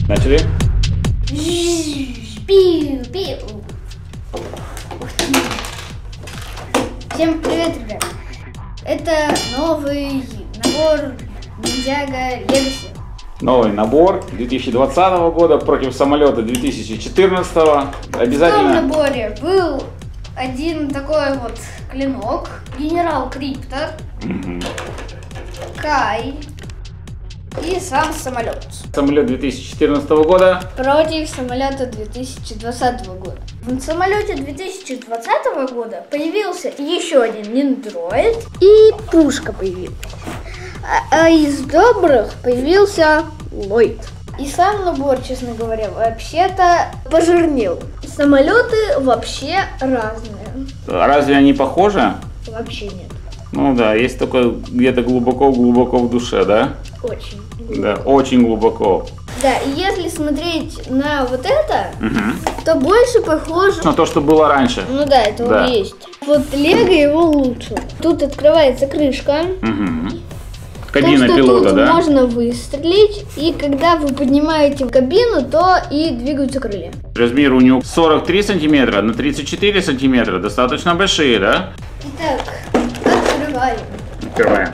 Начали? Всем привет, ребят! Это новый набор Ниндзяго Legacy. Новый набор 2020 года против самолета 2014. Обязательно. В том наборе был один такой вот клинок, генерал Криптор, Кай и сам самолет. Самолет 2014 года Против самолета 2020 года. В самолете 2020 года появился еще один ниндроид и пушка появилась. А из добрых появился Ллойд. И сам набор, честно говоря, вообще-то пожирнел. Самолеты вообще разные. Разве они похожи? Вообще нет. Ну да, есть только где-то глубоко-глубоко в душе, да? Очень. Да, очень глубоко. Да, и если смотреть на вот это, то больше похоже на то, что было раньше. Ну да, это Да. он есть. Вот Лего его лучше. Тут открывается крышка. Кабина так что пилота, тут да? можно выстрелить, и когда вы поднимаете кабину, то и двигаются крылья. Размер у него 43 сантиметра на 34 сантиметра. Достаточно большие, да? Итак, открываем. Открываем.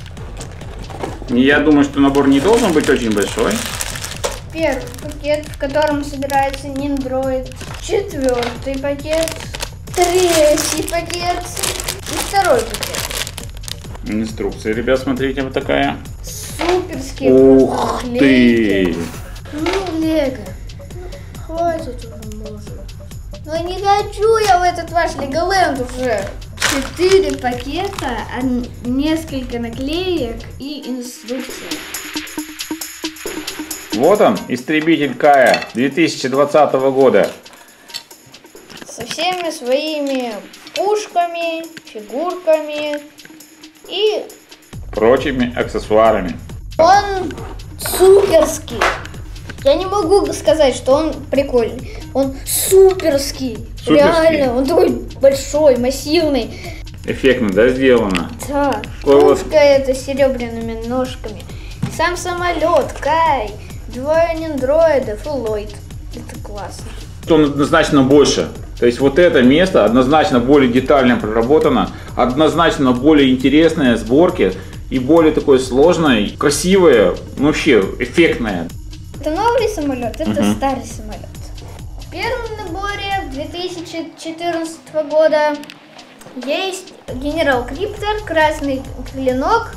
Я думаю, что набор не должен быть очень большой. Первый пакет, в котором собирается ниндроид. Четвертый пакет. Третий пакет. И второй пакет. Инструкция, ребят, смотрите, вот такая. Суперские Ух просто ты! наклейки. Ну, Лего, хватит уже, может. Ну, не хочу я в этот ваш Леголенд уже. 4 пакета, несколько наклеек и инструкция. Вот он, истребитель Кая 2020 года. Со всеми своими пушками, фигурками и Прочими аксессуарами. он суперский. Я не могу сказать, что он прикольный. Он суперский. Суперский. Реально, он такой большой, массивный. Эффектно, да, сделано? Да, Такой вот. пушка это с серебряными ножками. И сам самолет, Кай, двое ниндроидов и Ллойд. Это классно. Он однозначно больше. То есть вот это место однозначно более детально проработано, однозначно более интересные сборки и более такое сложное, красивое, вообще эффектное. Это новый самолет, это старый самолет. В первом наборе 2014 года есть генерал Криптор, красный клинок,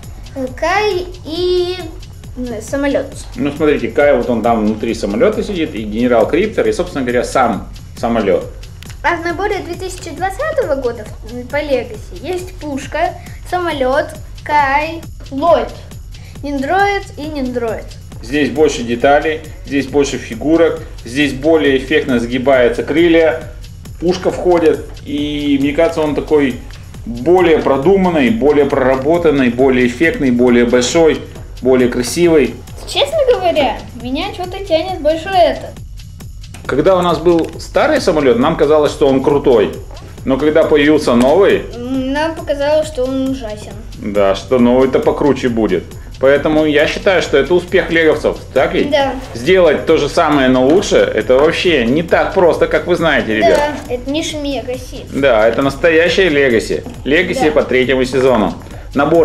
Кай и самолет. Ну смотрите, Кай вот он там внутри самолета сидит, и генерал Криптор, и собственно говоря сам самолет. А в наборе 2020 года по Legacy есть пушка, самолет, Кай, Ллойд, ниндроид и ниндроид. Здесь больше деталей, здесь больше фигурок, здесь более эффектно сгибаются крылья, пушка входит, и мне кажется, он такой более продуманный, более проработанный, более эффектный, более большой, более красивый. Честно говоря, меня что-то тянет больше это. Когда у нас был старый самолет, нам казалось, что он крутой, но когда появился новый, Нам показалось, что он ужасен. да, что новый-то покруче будет. Поэтому я считаю, что это успех леговцев, так ведь? Да. Сделать то же самое, но лучше, это вообще не так просто, как вы знаете, ребят. Да, это не Шмегаси. Да, это настоящая Legacy. Legacy Да. по 3-му сезону. Набор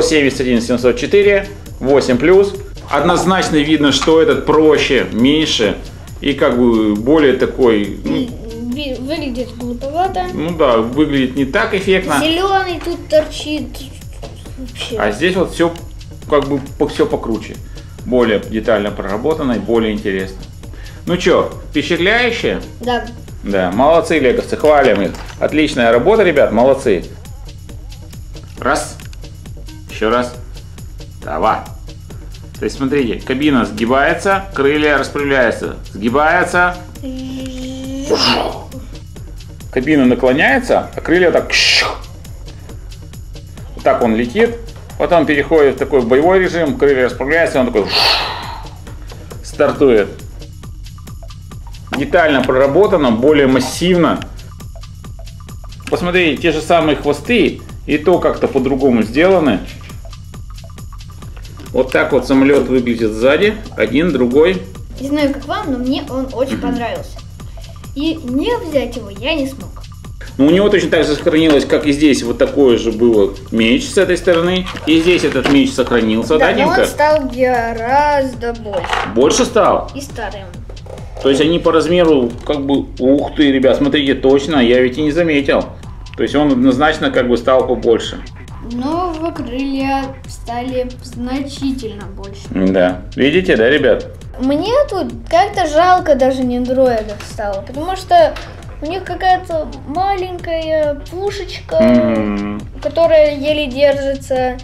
71704, 8+. Однозначно видно, что этот проще, меньше и как бы более такой, Выглядит глуповато. ну да, выглядит не так эффектно. Зеленый тут торчит. Вообще. А здесь вот все как бы все покруче. Более детально проработано и более интересно. Ну что, впечатляюще? Да. Да, молодцы леговцы, хвалим их. Отличная работа, ребят, молодцы. Раз. Еще раз. Давай. То есть смотрите, кабина сгибается, крылья распрямляются. Сгибается. Кабина наклоняется, а крылья так. Вот так он летит. Потом переходит в такой боевой режим, крылья расправляются, и он такой стартует. Детально проработано, более массивно. Посмотрите, те же самые хвосты, и то как-то по-другому сделаны. Вот так вот самолет выглядит сзади, один, другой. Не знаю, как вам, но мне он очень понравился. И не взять его я не смог. Ну, у него точно так же сохранилось, как и здесь, вот такое же было меч с этой стороны. И здесь этот меч сохранился, да, но Димка? он стал гораздо больше. Больше стал? И старым. То есть они по размеру, как бы, ух ты, ребят, смотрите, точно, я ведь и не заметил. То есть он однозначно как бы стал побольше. Но крылья стали значительно больше. Да, видите, да, ребят? Мне тут как-то жалко даже ниндроидов стало, потому что у них какая-то маленькая пушечка, которая еле держится,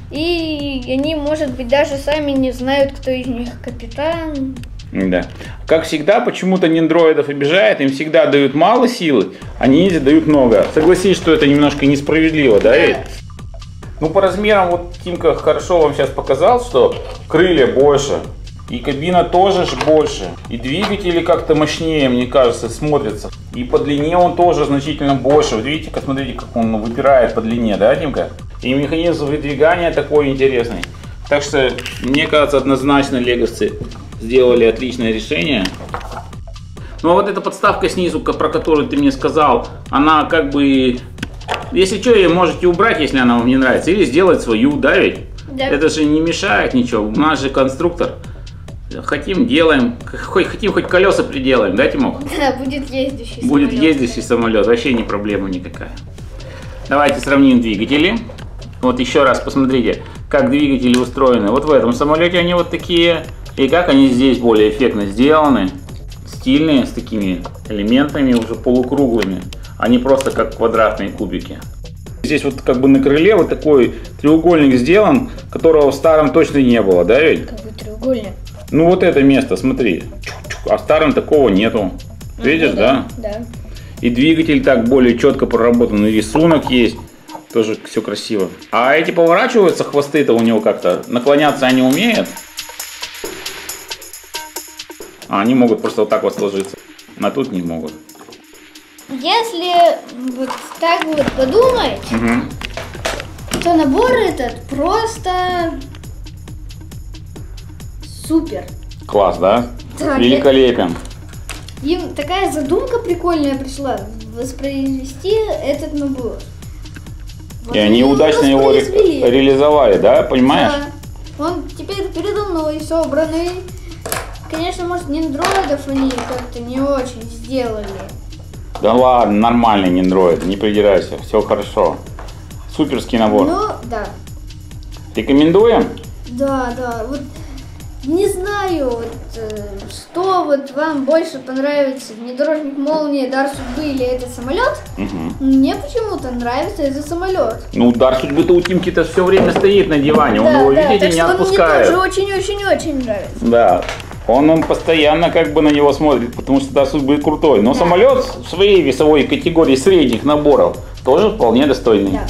и они, может быть, даже сами не знают, кто из них капитан. Да. Как всегда, почему-то ниндроидов обижает, им всегда дают мало силы, а ниндзя дают много. Согласись, что это немножко несправедливо, да, ведь? Ну, по размерам, вот Тимка хорошо вам сейчас показал, что крылья больше. И кабина тоже ж больше. И двигатели как-то мощнее, мне кажется, смотрятся. И по длине он тоже значительно больше. Вот видите, как, смотрите, как он выпирает по длине, да, Тимка? И механизм выдвигания такой интересный. Так что, мне кажется, однозначно леговцы сделали отличное решение. Ну, а вот эта подставка снизу, про которую ты мне сказал, она как бы... Если что, ее можете убрать, если она вам не нравится. Или сделать свою, да, ведь? Да. Это же не мешает ничего. У нас же конструктор. Хотим, делаем. Хотим, хоть колеса приделаем, да, Тимок? Да, будет ездящий самолет. Будет ездящий самолет. Вообще не проблема никакая. Давайте сравним двигатели. Вот еще раз посмотрите, как двигатели устроены. Вот в этом самолете они вот такие. И как они здесь более эффектно сделаны. Стильные, с такими элементами уже полукруглыми. Они просто как квадратные кубики. Здесь вот как бы на крыле вот такой треугольник сделан, которого в старом точно не было, да ведь? Какой треугольник? Ну вот это место, смотри. А в старом такого нету. Видишь, да? Да. И двигатель так более четко проработан, и рисунок есть. Тоже все красиво. А эти поворачиваются, хвосты-то у него как-то, наклоняться они умеют. А они могут просто вот так вот сложиться. А тут не могут. Если вот так вот подумать, то набор этот просто супер. Класс, да? Да, великолепен. Им такая задумка прикольная пришла, воспроизвести этот набор. Вот и они удачно его реализовали, да, понимаешь? Да. Он теперь передо мной собранный. Конечно, может, ниндроидов они как-то не очень сделали. Да ладно, нормальный ниндроид, не придирайся, все хорошо. Суперский набор. Ну, да. Рекомендуем? Да, да, вот не знаю, вот, что вот вам больше понравится, внедорожник Молния, Дар судьбы или этот самолет. Мне почему-то нравится этот самолет. Ну, Дар судьбы-то у Тимки-то все время стоит на диване, он его, видите, не отпускает. Он мне тоже очень-очень-очень нравится. Да. Он постоянно как бы на него смотрит, потому что Дар судьбы крутой. Но самолет в своей весовой категории средних наборов тоже вполне достойный. Да.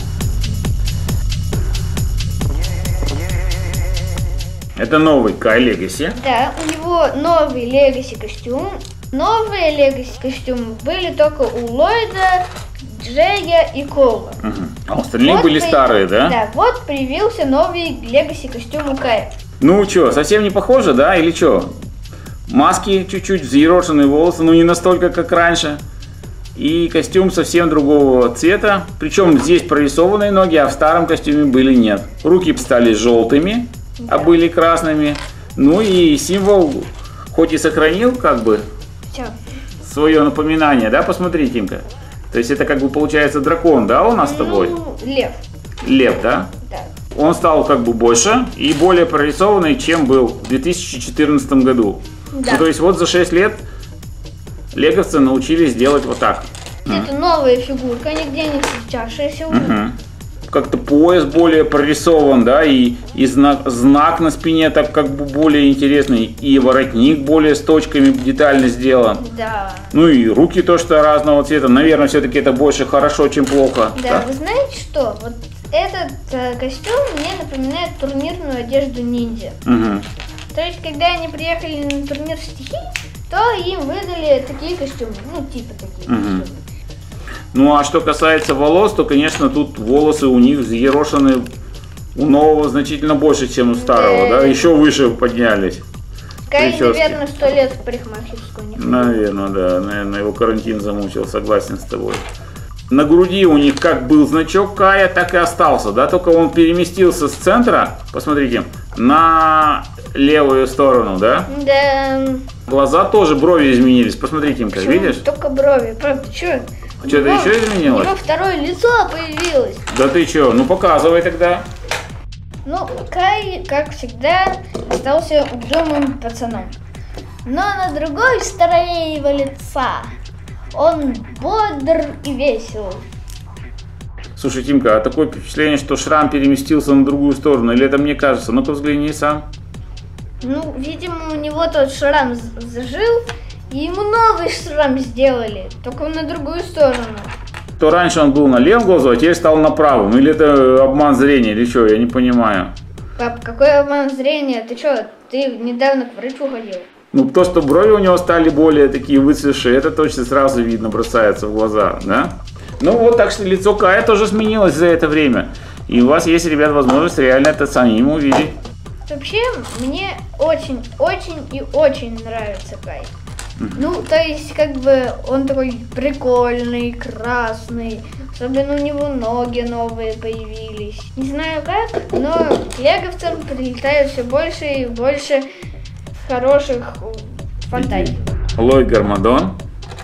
Это новый Кай Legacy. Да, у него новый Legacy костюм. Новые Legacy костюмы были только у Ллойда, Джея и Кола. А остальные вот были старые, да? Да, вот появился новый Legacy костюм у Кая. Ну что, совсем не похоже, да, или что? Маски чуть-чуть, взъерошенные волосы, но не настолько, как раньше. И костюм совсем другого цвета. Причем здесь прорисованные ноги, а в старом костюме были нет. Руки стали желтыми, а были красными. Ну и символ, хоть и сохранил как бы свое напоминание, да, посмотри, Тимка. То есть это как бы получается дракон, да, у нас с тобой? Лев. Лев, да? Да. Он стал как бы больше и более прорисованный, чем был в 2014 году. Да. Ну, то есть вот за 6 лет леговцы научились делать вот так. Это новая фигурка, нигде не встречавшаяся уже. Как-то пояс более прорисован, да, и знак на спине так как бы более интересный, и воротник более с точками детально сделан. Да. Ну и руки тоже разного цвета. Наверное, все-таки это больше хорошо, чем плохо. Да, вы знаете что? Вот этот костюм мне напоминает турнирную одежду ниндзя. То есть, когда они приехали на турнир стихий, то им выдали такие костюмы, ну типа такие костюмы. Ну а что касается волос, то, конечно, тут волосы у них взъерошены у нового значительно больше, чем у старого, да, еще выше поднялись. Кай, прически. наверное, 100 лет в парикмахерскую не ходил. Наверное, да. Наверное, его карантин замучил, согласен с тобой. На груди у них как был значок Кая, так и остался, да? Только он переместился с центра, посмотрите, на левую сторону, да? Да. Глаза тоже, брови изменились. Посмотрите, Тимка, Почему видишь? только брови? Правда, что? Что-то еще изменилось? У него второе лицо появилось. Да ты что? Ну показывай тогда. Ну, Кай, как всегда, остался угрюмым пацаном. Но на другой стороне его лица он бодр и весел. Слушай, Тимка, а такое впечатление, что шрам переместился на другую сторону, или это мне кажется? Ну-ка взгляни сам. Ну, видимо, у него тот шрам зажил, и ему новый шрам сделали, только на другую сторону. То раньше он был на левом глазу, а теперь стал на правом. Или это обман зрения, или что, я не понимаю. Пап, какой обман зрения? Ты что, ты недавно к врачу ходил? Ну, то, что брови у него стали более такие выцветшие, это точно сразу видно, бросается в глаза, да? Ну вот, так что лицо Кая тоже сменилось за это время. И у вас есть, ребят, возможность реально это самим увидеть. Вообще, мне очень и очень нравится Кай. Ну, то есть, как бы, он такой прикольный, красный. Особенно у него ноги новые появились. Не знаю как, но к леговцам прилетает все больше и больше хороших фантазий. Ллойд Гармадон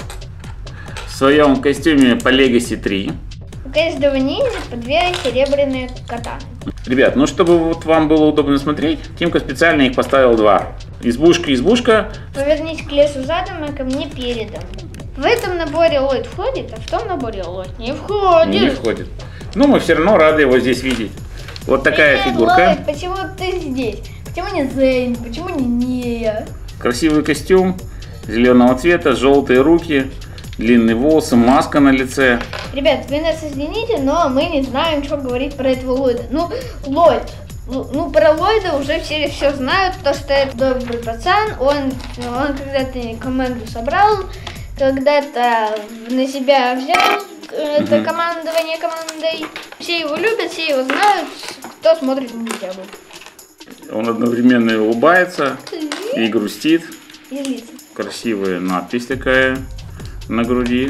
в своем костюме по Legacy 3. У каждого ниндзя по 2 серебряные катаны. Ребят, ну чтобы вот вам было удобно смотреть, Тимка специально их поставил 2. Избушка. Повернись к лесу задом, а ко мне передом. В этом наборе Ллойд входит, а в том наборе Ллойд не входит. Не входит. Но мы все равно рады его здесь видеть. Вот такая фигурка. Ллойд, почему ты здесь? Почему не Зейн? Почему не Нея? Красивый костюм, зеленого цвета, желтые руки, длинные волосы, маска на лице. Ребят, вы нас извините, но мы не знаем, что говорить про этого Ллойда. Ну, Ллойд. Ну, про Ллойда уже все знают, то что это добрый пацан. Он когда-то команду собрал, когда-то на себя взял это командование командой. Все его любят, все его знают, кто смотрит Ниндзягу. Он одновременно и улыбается, и грустит. И злится. Красивая надпись такая на груди.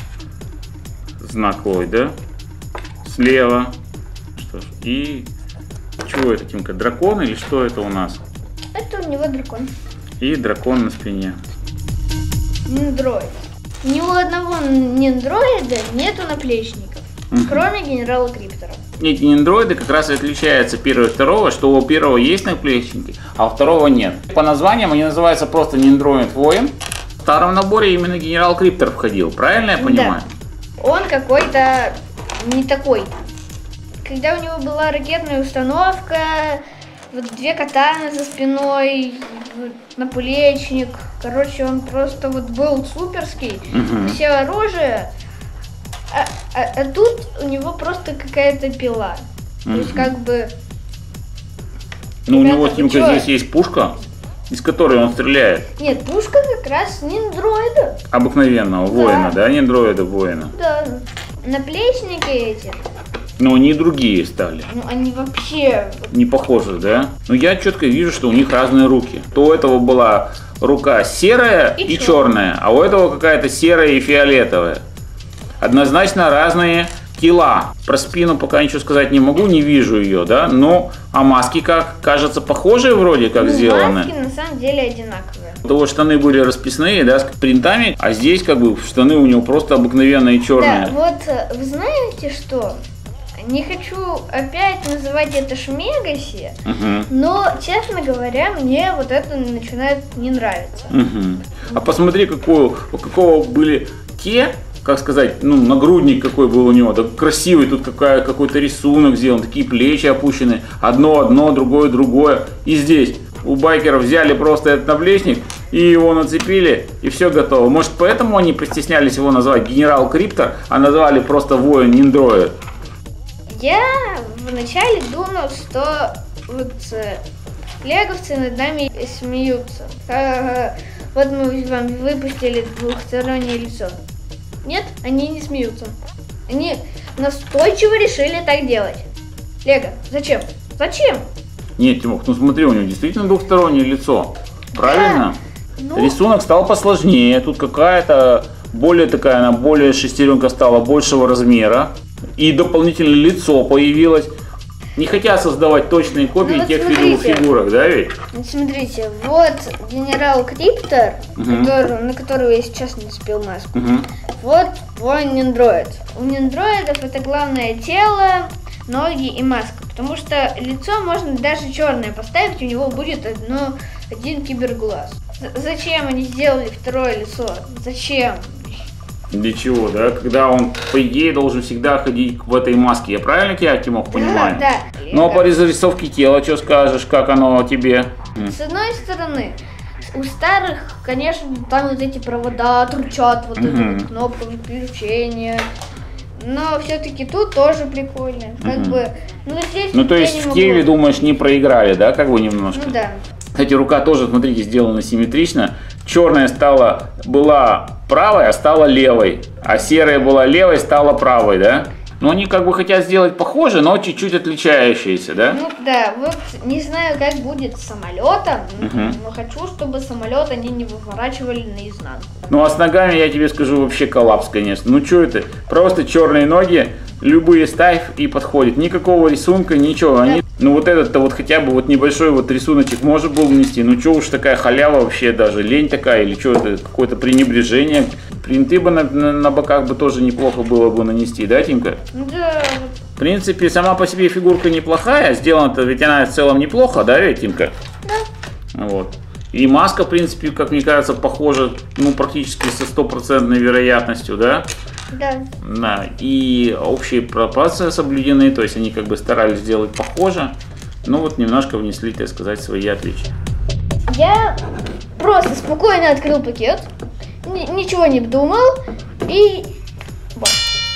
Знак Ллойда. Слева. Что ж, и... Чего это, Тимка? Дракон или что это у нас? Это у него дракон. И дракон на спине. Ниндроид. Ни у одного ниндроида нету наплечников, кроме генерала Криптора. Эти ниндроиды как раз и отличаются первого и второго, что у первого есть наплечники, а у второго нет. По названиям они называются просто ниндроид воин. В старом наборе именно генерал Криптор входил, правильно я понимаю? Да. Он какой-то не такой. Когда у него была ракетная установка, вот 2 катаны за спиной, наплечник. Короче, он просто вот был суперский, все оружие. А тут у него просто какая-то пила. То есть как бы... Ну, ребята, у него, Тимка, здесь есть пушка, из которой он стреляет. Нет, пушка как раз ниндроида. Обыкновенного воина, да? Ниндроида воина. Да. Наплечники эти, Но они другие стали. ну они вообще... Не похожи, да? Но я четко вижу, что у них разные руки. То у этого была рука серая и черная, а у этого какая-то серая и фиолетовая. Однозначно разные тела. Про спину пока ничего сказать не могу, не вижу ее, да? Но, а маски как? Кажется, похожие вроде как сделаны. Маски на самом деле одинаковые. Вот штаны были расписные, да, с принтами, а здесь как бы штаны у него просто обыкновенные черные. Да, вот вы знаете что? Не хочу опять называть это шмегаси, но, честно говоря, мне вот это начинает не нравиться. А посмотри, какого были те, как сказать, ну, нагрудник какой был у него, так красивый, тут какой-то рисунок сделан, такие плечи опущены, одно, другое. И здесь у байкеров взяли просто этот наплечник и его нацепили, и все готово. Может, поэтому они постеснялись его назвать генерал Криптор, а назвали просто воин ниндроид? Я вначале думал, что вот леговцы над нами смеются. Вот мы вам выпустили двухстороннее лицо. Нет, они не смеются. Они настойчиво решили так делать. Лего, зачем? Зачем? Нет, Тимох, ну смотри, у него действительно двухстороннее лицо. правильно? Ну, Рисунок стал посложнее, тут какая-то более такая, она более шестеренка стала большего размера. И дополнительное лицо появилось. Не хотят создавать точные копии Ну вот тех смотрите. фигурок, да ведь? смотрите, вот генерал Криптор, на которого я сейчас не успел маску. Вот твой ниндроид. У ниндроидов это главное тело, ноги и маска. Потому что лицо можно даже черное поставить, у него будет один киберглаз. Зачем они сделали второе лицо? Зачем? Для чего, да? Когда он, по идее, должен всегда ходить в этой маске. Я правильно тебя, Тимох, понимаю? Да. Ну а по разрисовке тела, что скажешь, как оно тебе? С одной стороны, у старых, конечно, там вот эти провода торчат, вот эта вот кнопка выключения. Но все-таки тут тоже прикольно. Как бы, здесь Ну то я есть не в могу. Киеве, думаешь, не проиграли, да, как бы немножко? Ну да. Кстати, рука тоже, смотрите, сделана симметрично. Черная была правой, а стала левой. А серая была левой, стала правой, да? Ну, они как бы хотят сделать похоже, но чуть-чуть отличающиеся, да? Ну да, вот не знаю, как будет с самолетом, но хочу, чтобы самолет они не выворачивали наизнанку. Ну, а с ногами, я тебе скажу, вообще коллапс, конечно. Ну, что это? Просто черные ноги, любые ставь и подходит. Никакого рисунка, ничего. Они, ну, вот этот-то вот хотя бы вот небольшой вот рисуночек можно было внести. Ну, что уж такая халява вообще, даже лень такая, или что это, какое-то пренебрежение. Принты бы на боках бы тоже неплохо было бы нанести, да, Тимка? Да. В принципе, сама по себе фигурка неплохая, сделана-то ведь она в целом неплохо, да, ведь, Тимка? Да. Вот. И маска, в принципе, как мне кажется, похожа, ну, практически со 100% вероятностью, да? Да. Да. И общие пропорции соблюдены, то есть они как бы старались сделать похоже, но вот немножко внесли, так сказать, свои отличия. Я просто спокойно открыл пакет, ничего не думал, и вот.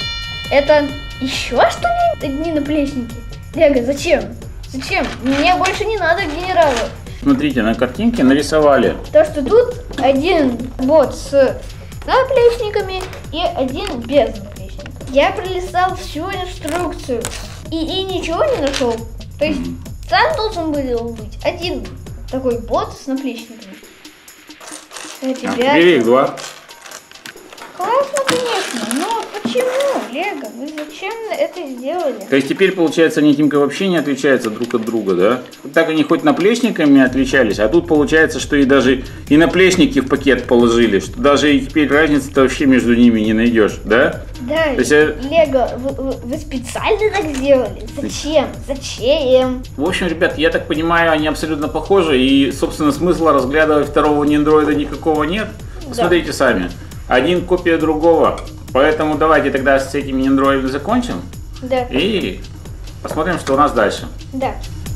Это еще что ли одни наплечники? Лего, зачем? Зачем? Мне больше не надо генералов. Смотрите, на картинке нарисовали. То, что тут один бот с наплечниками и один без наплечников. Я пролистал всю инструкцию и ничего не нашел. То есть там должен был быть один такой бот с наплечниками. Ребята, Привет, 2. классно, конечно, но почему, Лего? Вы зачем это сделали? То есть теперь, получается, они, Тимка, вообще не отличаются друг от друга, да? Так они хоть наплечниками отличались, а тут получается, что и даже и наплечники в пакет положили, что даже и теперь разницы-то вообще между ними не найдешь, да? Да, То есть, Лего, вы специально так сделали? Зачем? Зачем? В общем, ребят, я так понимаю, они абсолютно похожи, и, собственно, смысла разглядывать второго ниндроида никакого нет. Посмотрите сами. Один копия другого. Поэтому давайте тогда с этими ниндроидами закончим. Да. И посмотрим, что у нас дальше. Да.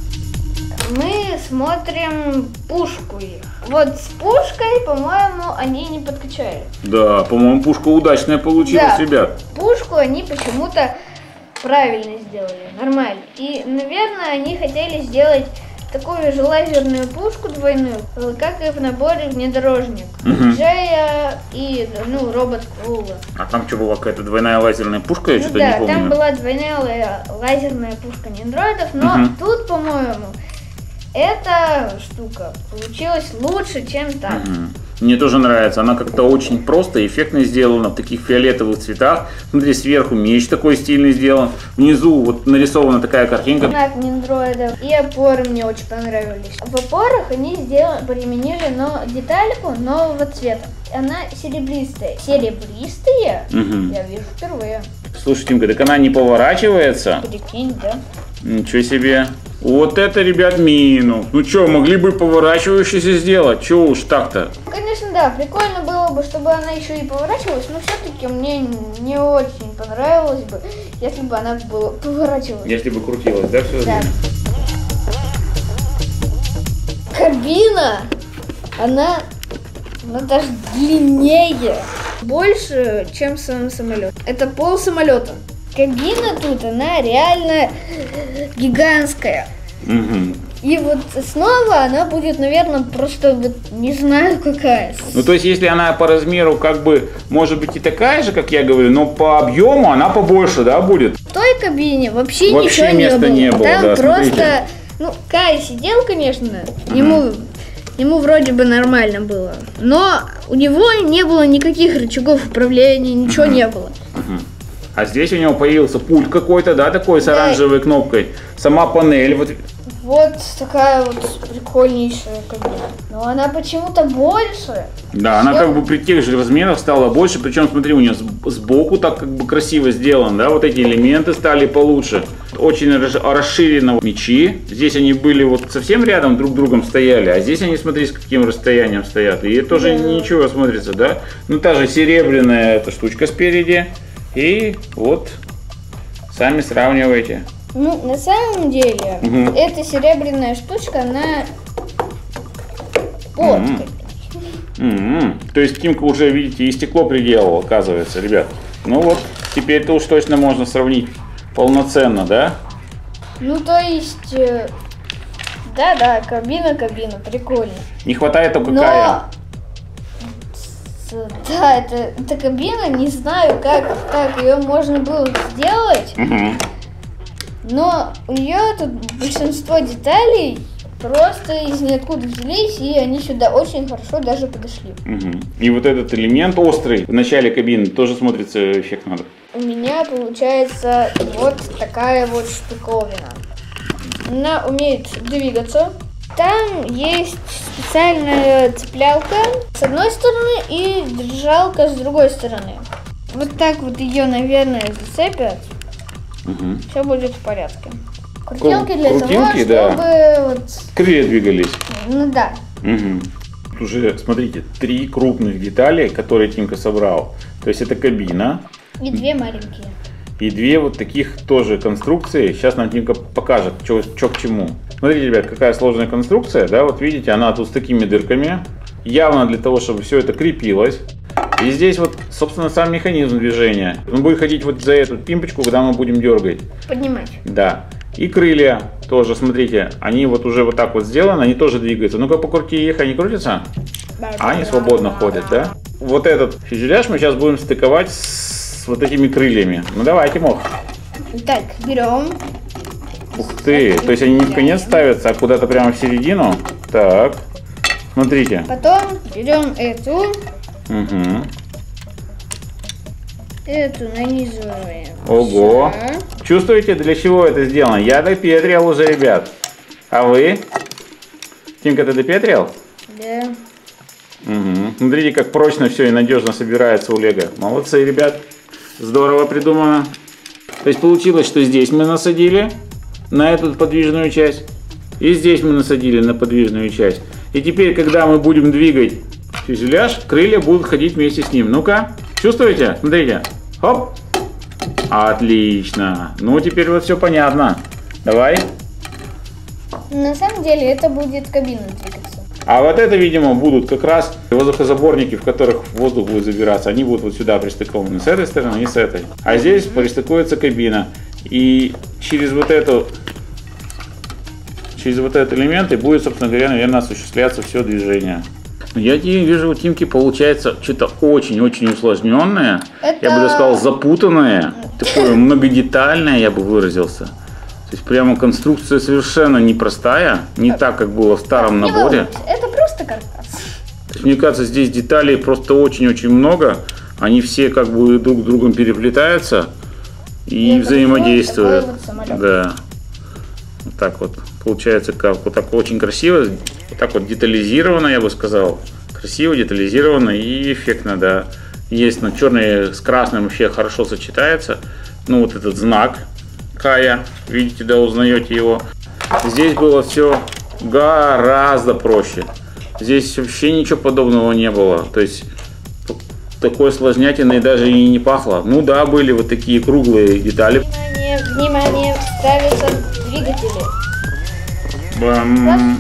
Мы смотрим пушку их. Вот с пушкой, по-моему, они не подкачали. Да, по-моему, пушка удачная получилась, Да. ребят. Пушку они почему-то правильно сделали, нормально. И, наверное, они хотели сделать такую же лазерную пушку двойную, как и в наборе внедорожник. Джея и, робот Крула. А там что, была какая-то двойная лазерная пушка, я что-то не Да, помню. там была двойная лазерная пушка ниндроидов, но тут, по-моему, эта штука получилась лучше, чем там. Мне тоже нравится, она как-то очень просто, эффектно сделана, в таких фиолетовых цветах. Смотри, сверху меч такой стильный сделан, внизу вот нарисована такая картинка. Знак ниндроидов и опоры мне очень понравились. В опорах они применили детальку нового цвета. Она серебристая. Серебристые я вижу впервые. Слушай, Тимка, так она не поворачивается? Прикинь, да? Ничего себе. Вот это, ребят, минус. Ну что, могли бы поворачивающийся сделать? Чего уж так-то? Конечно, да, прикольно было бы, чтобы она еще и поворачивалась, но все-таки мне не очень понравилось бы, если бы она поворачивалась. Если бы крутилась, да, все? Да. Кабина, она даже длиннее, больше, чем сам самолет. Это пол самолета. Кабина тут, она реально гигантская. И вот снова она будет, наверное, просто вот не знаю какая. Ну, то есть, если она по размеру как бы может быть и такая же, как я говорю, но по объему она побольше, да, будет? В той кабине вообще Вообще ничего места не было, Там да, просто, смотрите. Кай сидел, конечно, ему ему вроде бы нормально было. Но у него не было никаких рычагов управления, ничего не было. А здесь у него появился пульт какой-то, да, такой с оранжевой кнопкой. Сама панель. Вот такая вот прикольнейшая кабина. Но она почему-то больше. Да, она как бы при тех же размерах стала больше. Причем, смотри, у нее сбоку так как бы красиво сделано, да, вот эти элементы стали получше. Очень расширено мечи. Здесь они были вот совсем рядом друг с другом стояли, а здесь они, смотри, с каким расстоянием стоят. И это тоже ничего смотрится, да. Ну, та же серебряная эта штучка спереди. И вот, сами сравнивайте. Ну, на самом деле, эта серебряная штучка, она То есть Тимка уже, видите, и стекло приделал, оказывается, ребят. Ну вот, теперь-то уж точно можно сравнить полноценно, да? Ну, то есть, да, кабина, прикольно. Не хватает только Кая. Да, это кабина, не знаю, как ее можно было сделать, но у нее тут большинство деталей просто из ниоткуда взялись, и они сюда очень хорошо даже подошли. И вот этот элемент острый в начале кабины тоже смотрится эффектно. У меня получается вот такая вот штуковина. Она умеет двигаться. Там есть специальная цеплялка с одной стороны и держалка с другой стороны. Вот так вот ее, наверное, зацепят. Все будет в порядке. Крутилки для того, чтобы вот... крылья двигались. Ну да. Уже, смотрите, 3 крупных детали, которые Тимка собрал. То есть это кабина. И 2 маленькие. И 2 вот таких тоже конструкции. Сейчас нам Тимка покажет, что к чему. Смотрите, ребят, какая сложная конструкция, да, вот видите, она тут с такими дырками, явно для того, чтобы все это крепилось. И здесь вот, собственно, сам механизм движения. Он будет ходить вот за эту пимпочку, когда мы будем дергать. Поднимать. Да. И крылья тоже, смотрите, они вот уже вот так вот сделаны, они тоже двигаются. Ну-ка, покрути их, они крутятся? Да. Они свободно ходят, да? Вот этот фюзеляж мы сейчас будем стыковать с вот этими крыльями. Ну давайте, Мох. Так, берем. Ух ты, то есть они не в конец ставятся, а куда-то прямо в середину. Так, смотрите. Потом берем эту. Эту нанизываем. Ого. Чувствуете, для чего это сделано? Я допетрил уже, ребят. А вы? Тимка, ты допетрил? Да. Смотрите, как прочно все и надежно собирается у Лего. Молодцы, ребят. Здорово придумано. То есть получилось, что здесь мы насадили на эту подвижную часть. И здесь мы насадили на подвижную часть. И теперь, когда мы будем двигать фюзеляж, крылья будут ходить вместе с ним. Ну-ка, чувствуете? Смотрите. Хоп. Отлично. Ну, теперь вот все понятно. Давай. На самом деле, это будет кабина двигаться. А вот это, видимо, будут как раз воздухозаборники, в которых воздух будет забираться. Они будут вот сюда пристыкованы с этой стороны и с этой. А здесь пристыкуется кабина. И через вот этот элемент и будет, собственно говоря, наверное, осуществляться все движение. Я вижу, у Тимки получается что-то очень-очень усложненное. Я бы даже сказал запутанное, такое многодетальное, я бы выразился. То есть прямо конструкция совершенно непростая, не так, как было в старом наборе. Это просто каркас. То есть, мне кажется, здесь деталей просто очень-очень много. Они все как бы друг с другом переплетаются и взаимодействуют. Вот да. Вот так вот. Получается как вот так очень красиво, вот так вот детализировано, я бы сказал. Красиво, детализировано и эффектно, да. Есть, но черный с красным вообще хорошо сочетается. Ну вот этот знак Кая, видите, да, узнаете его. Здесь было все гораздо проще. Здесь вообще ничего подобного не было. То есть такой сложнятиной даже и не пахло. Ну да, были вот такие круглые детали. Внимание, внимание, ставятся двигатели. Бам.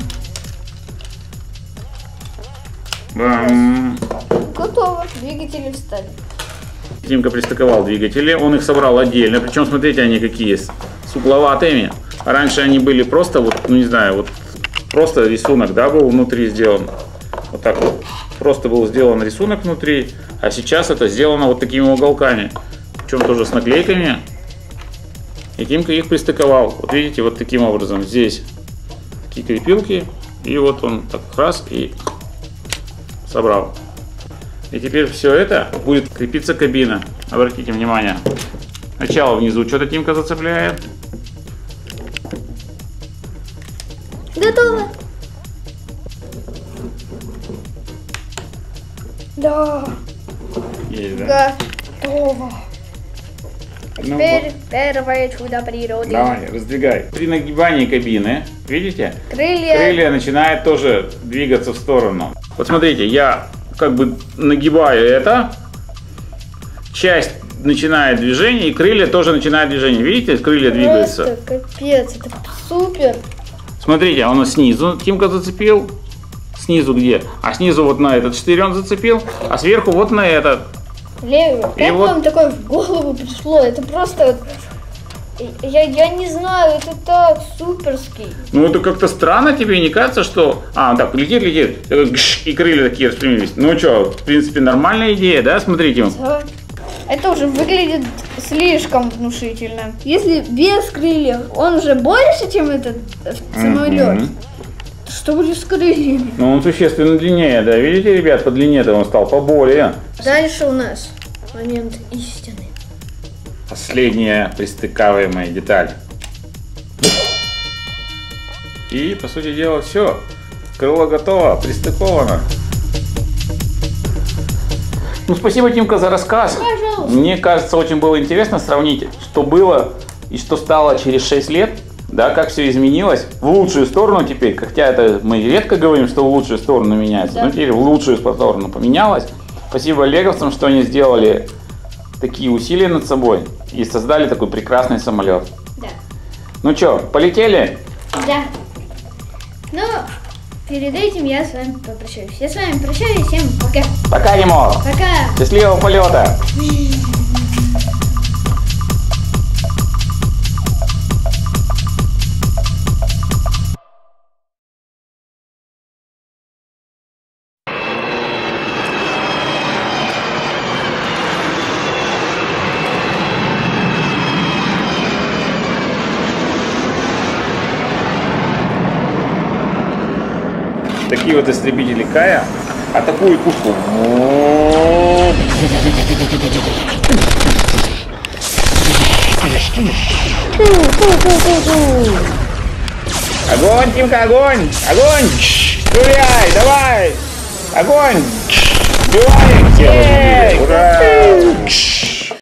Бам. Готово, двигатели встали. Тимка пристыковал двигатели, он их собрал отдельно, причем смотрите, они какие, с угловатыми. Раньше они были просто, вот, ну не знаю, вот просто рисунок, да, был внутри сделан. Вот так вот, просто был сделан рисунок внутри, а сейчас это сделано вот такими уголками. Причем тоже с наклейками. И Тимка их пристыковал. Вот видите, вот таким образом. Здесь такие крепилки, И вот он так раз и собрал. И теперь все это будет крепиться кабина. Обратите внимание. Сначала внизу что-то Тимка зацепляет. Готово. Да. Есть, да? Готово. А теперь первое чудо природы. Давай, раздвигай. При нагибании кабины, видите? Крылья. Начинают тоже двигаться в сторону. Вот смотрите, я как бы нагибаю это. Часть начинает движение, и крылья тоже начинают движение. Видите, крылья двигаются. Просто капец, это супер. Смотрите, он снизу Тимка зацепил. Снизу где? А снизу вот на этот штырь он зацепил, а сверху вот на этот. Леви, как вам такое в голову пришло? Это просто... Я не знаю, это так суперский. Ну это как-то странно, тебе не кажется, что... так, летит, и крылья такие распрямились. Ну что, в принципе, нормальная идея, да? Смотрите. Да. Это уже выглядит слишком внушительно. Если без крыльев он уже больше, чем этот самолет, что будет с крыльями? Ну он существенно длиннее, да? Видите, ребят, по длине-то он стал поболее. Дальше у нас момент истины. Последняя пристыкаемая деталь. И, по сути дела, все. Крыло готово, пристыковано. Ну, спасибо, Тимка, за рассказ. Пожалуйста. Мне кажется, очень было интересно сравнить, что было и что стало через 6 лет. Да, как все изменилось. В лучшую сторону теперь. Хотя это мы редко говорим, что в лучшую сторону меняется. Да. Но теперь в лучшую сторону поменялось. Спасибо леговцам, что они сделали такие усилия над собой и создали такой прекрасный самолет. Да. Ну что, полетели? Да. Но перед этим я с вами попрощаюсь. Я с вами прощаюсь. Всем пока. Пока, Немо. Пока. Счастливого полета. Такие вот истребители Кая атакуют пушку. Огонь, Тимка, огонь! Огонь! Стреляй, давай! Огонь! Сбиваем! Ура!